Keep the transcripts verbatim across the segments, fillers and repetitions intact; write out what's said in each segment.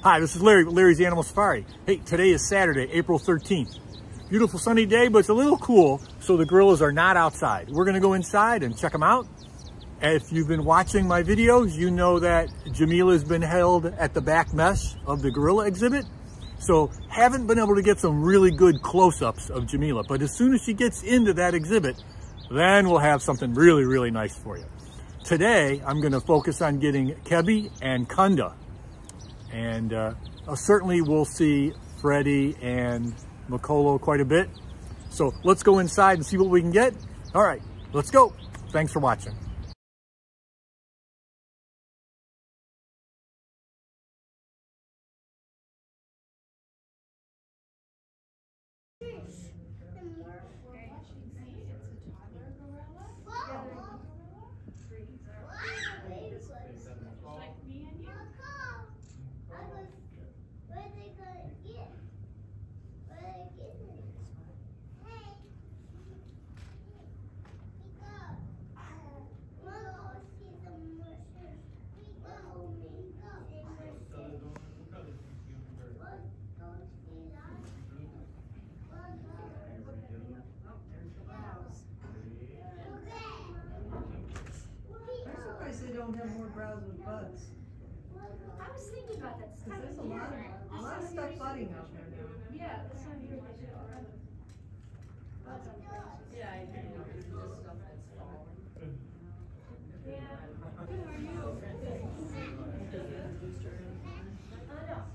Hi, this is Larry with Larry's Animal Safari. Hey, today is Saturday, April thirteenth. Beautiful sunny day, but it's a little cool, so the gorillas are not outside. We're gonna go inside and check them out. If you've been watching my videos, you know that Jameela has been held at the back mesh of the gorilla exhibit. So haven't been able to get some really good close-ups of Jameela, but as soon as she gets into that exhibit, then we'll have something really, really nice for you. Today, I'm gonna focus on getting Kebi and Kunda. And uh, certainly we'll see Freddie and Mokolo quite a bit. So let's go inside and see what we can get. All right, let's go. Thanks for watching. They don't have more browse with bugs. I was thinking about that. Because there's a lot of, a lot of stuff budding out there now. Yeah, this time of year they should already. Yeah, I do. Just stuff that's falling. Yeah. Who are you? I know.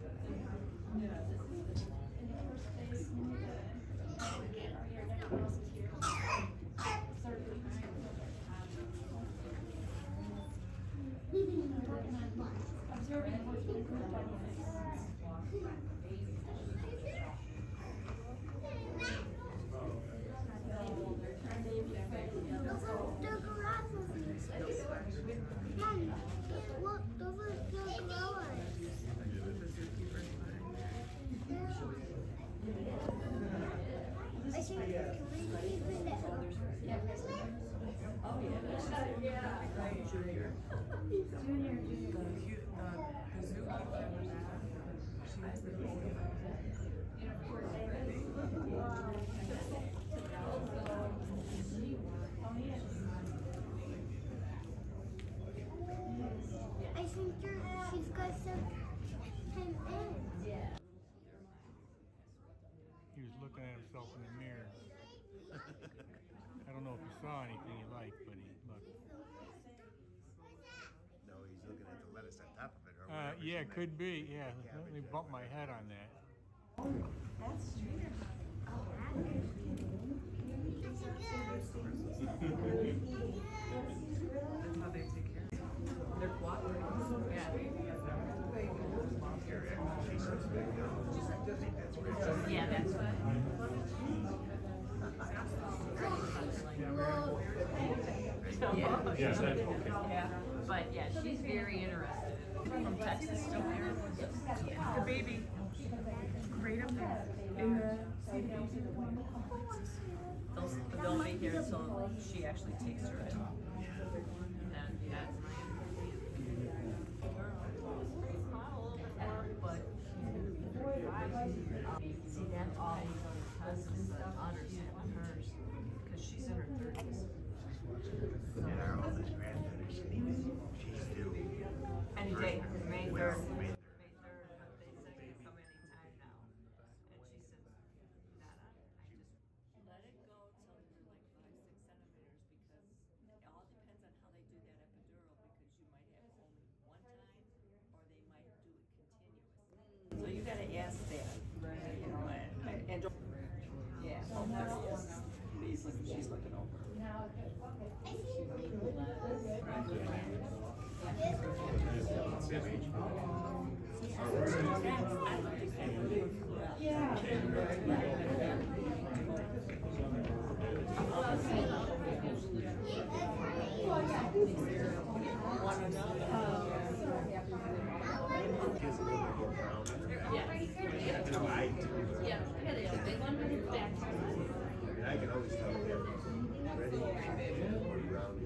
He was looking at himself in the mirror. I don't know if he saw anything he liked, but he looked. No, he's looking at the lettuce on top of it. Or Uh, yeah, it could be. Yeah, let me bump my head on that. That's true. That's how they take care of it. They're cooperating. Yeah. Yeah, that's right. Yeah. Yeah, that's okay. Yeah. But yeah, she's very interested. From Texas still here. The baby. Right up there. In the they'll, they'll be here until she actually takes her in. And that's my but see, that's all husband's honors hers because she's in her thirties. And our oldest granddaughter, she's due. Any day, May third. She's looking over. I can always tell the difference. Ready, or brown,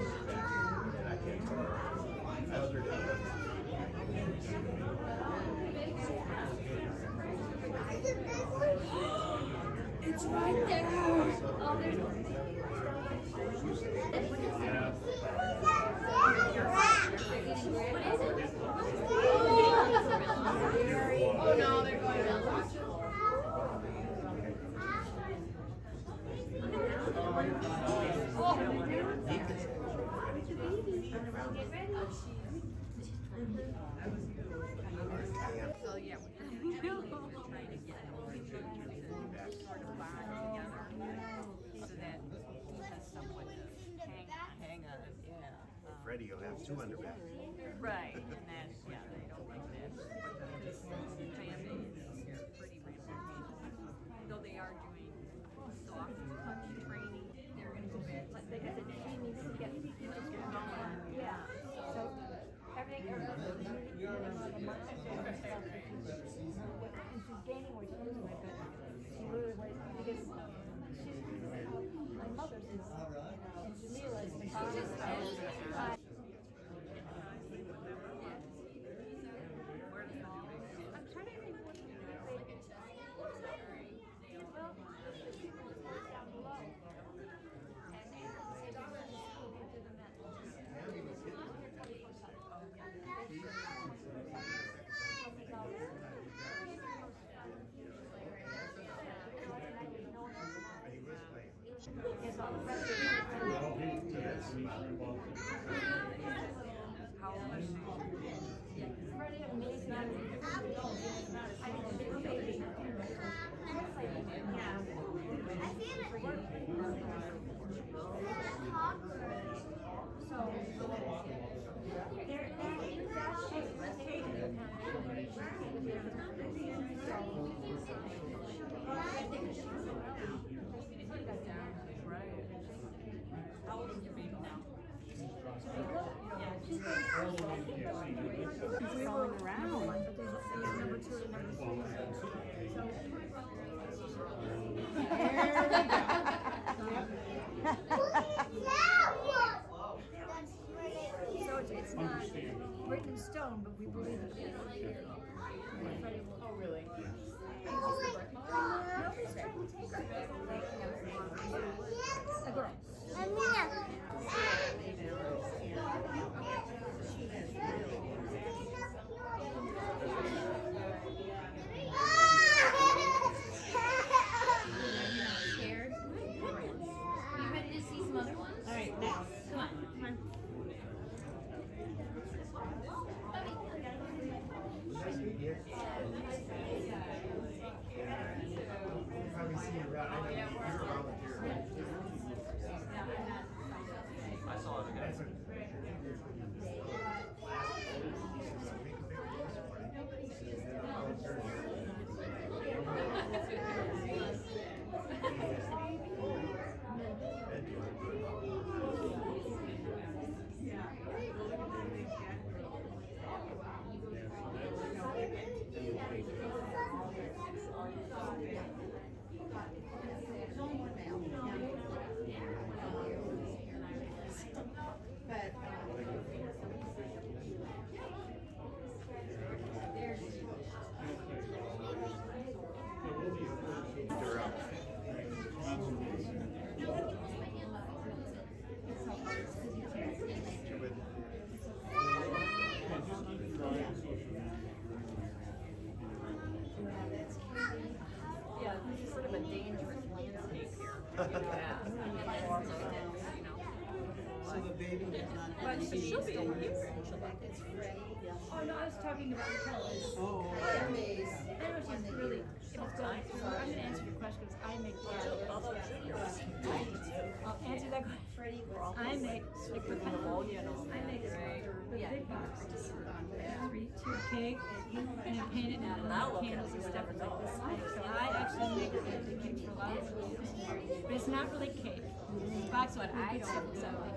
and I can't tell. I was It's right there. Oh, there's oh no, they're going down. So yeah, we're trying to get sort of bond together so that he has someone to hang on. Hang on, yeah. Freddie, you'll have two underwear. Right, and then, yeah, they don't like that. Because Kayembe is pretty rehabilitation. Though they are doing soft touch training, they're going to go back. But because it, she needs to get, you just get going. Yeah. So everything, everything's on the mind. And she's gaining weight, she's losing weight, but she really weighs because she's, my mother's is, and Jameela is the bottom. I'm trying to think what they well, down below. Yes, all the rest of it. How old is she? Freddie and me, not I think she's a baby. Yeah. So, they're in that shape. Right. How old is your baby now? She's Rolling around. but there's number two and number three. So, so it's, it's not written in stone, but we believe it. Oh, really? Nobody's trying to take her. A girl. Scared? You ready to see some other ones? All right, next. Come on, come on. Probably see you around. I know you're around the pier. I saw it again. Yeah, this is sort of a dangerous landscape here. Yeah. You know. So the baby is not. But she'll be in here. It's Freddie. Oh no, I was talking about Nicola. Oh. I don't know if she's really, if it's going through. I'm going to answer your question because I make Although I'll answer that question. Freddie. I make, like the pneumonia and all I make that. the big box. Three, two cake, and I paint it and candles and stuff like this. So I actually make the cake for a lot of people. But it's not really cake. It's box with good stuff inside.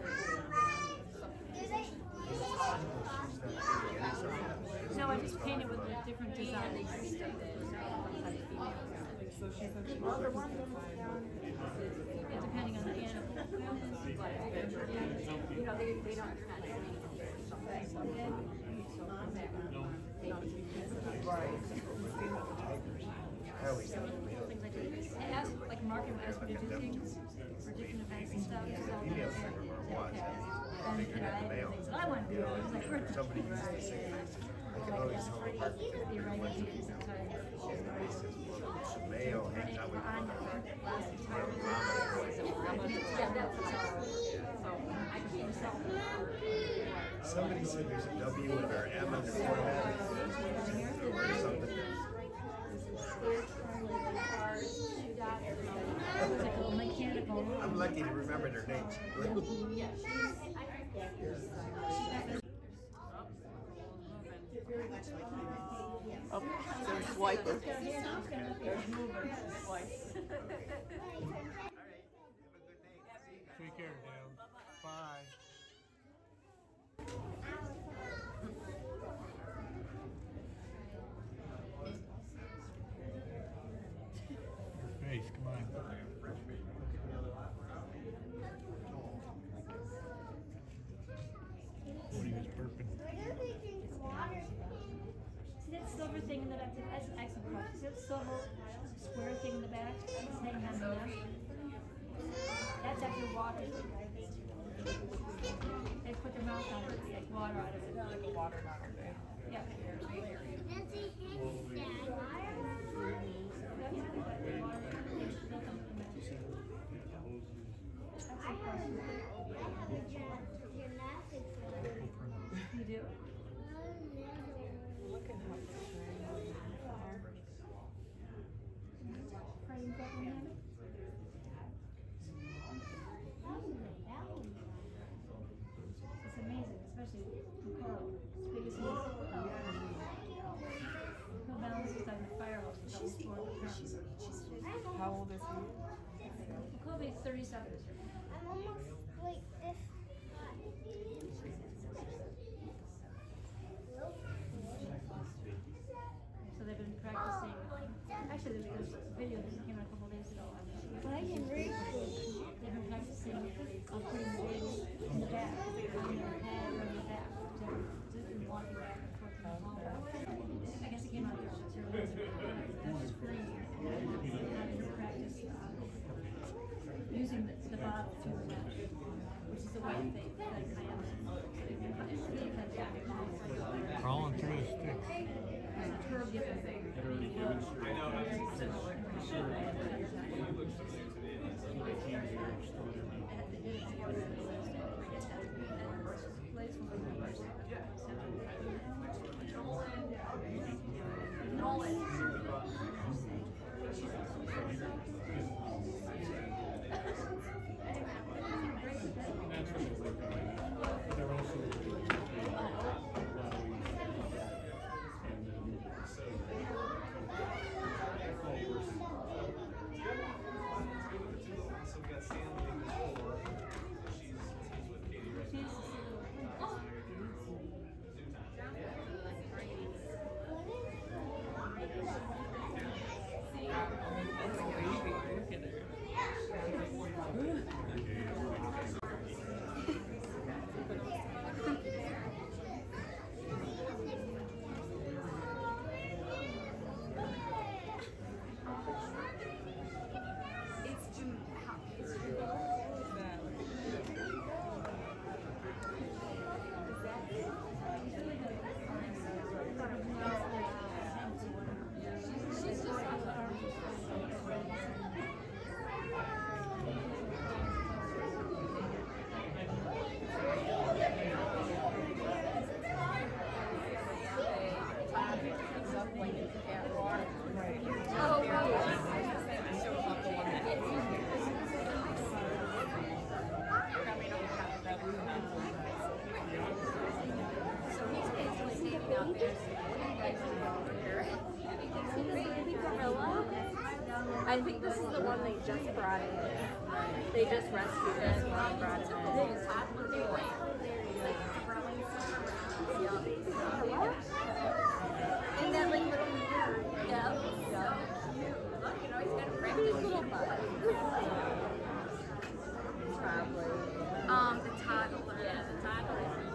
No, I just paint it with the different designs. Other ones, yeah, depending on the animal. You know, they, they don't, they're not doing How we Things like this. It has like mark out, she's all Female there. singer or was. And Bigger than the male. so I want to You do know, it. It's like, we're somebody used to say, I can always tell apart because You're right, what you you can sometimes. He says, well, it's a male hangs out with On the your last male time. drama. Yeah, that's all. Somebody said there's a W or M on their forehead or something. It's like a little mechanical. I'm lucky to remember their names. Oh, there's swiper. There's mover. Swipe. Take care, Dale. Bye. Your face, come on. What he was burping. See that silver thing in the back? That's an excellent question. See that silver square thing in the back? It's hanging on the left. That's after water. They put their mouth on it, like water out of it. Like a water bottle. Yeah. You do? Look at how It's amazing, especially Mokolo. It's big as he is. He'll balance just on the firehouse with all four pounds. How old is he? Mokolo is thirty-seven this year. I'm almost like this. So they've been practicing. Actually, there's a video that came out a couple days ago. I can read. They've been practicing on putting the baby in the back, on their head or on the back. They've been walking back and forth in the hallway. I guess it came out there two days ago. That's crazy. Having to practice uh, using the, the bottle through the mouth, which is the way they that Kayembe. Crawling through the sticks. Curve the other thing. I know, I was So we got Stanley in the floor. She's, she's with Katie right now. Zoo time. It's Jameela. Baby Gorilla. I think this is the one they just brought in. They just rescued it and brought it in. And then like little yeah, yeah. Look, you know, he's got a practice little butt. Probably. Um, the toddler. Yeah, the toddler.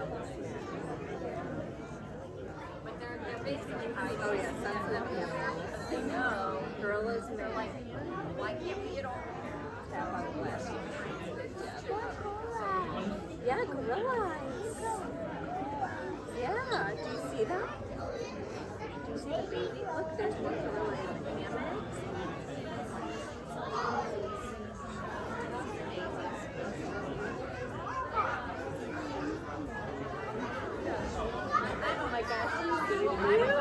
But they're they're basically high. Oh yeah, sensitive. They know gorillas know like why can't we get all tap on the glass? Yeah, gorillas. Yeah, do you see that? Do you see the baby? Look, there's one gorilla in the hammocks. Oh my gosh, she's so cute.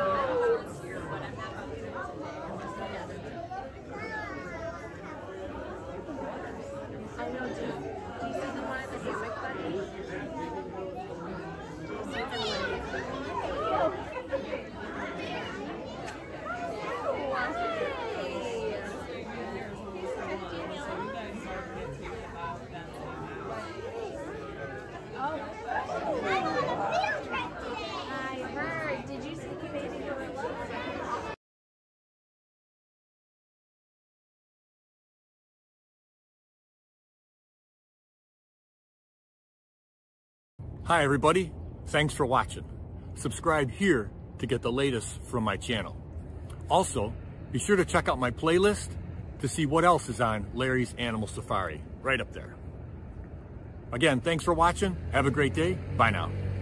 I know, do, do you see the one at the hammock, buddy? Do you see the one? I heard. Did you see the baby gorilla? Hi everybody, thanks for watching. Subscribe here to get the latest from my channel. Also, be sure to check out my playlist to see what else is on Larry's Animal Safari, right up there. Again, thanks for watching. Have a great day. Bye now.